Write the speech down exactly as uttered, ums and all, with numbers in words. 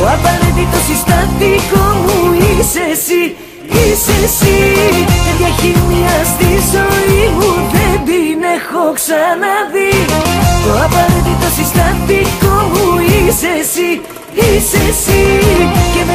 απαραίτητο συστατικό μου είσαι εσύ, είσαι εσύ. Τέτοια χημεία στη ζωή μου δεν την έχω ξαναδεί. Το απαραίτητο συστατικό μου είσαι εσύ, είσαι εσύ. Και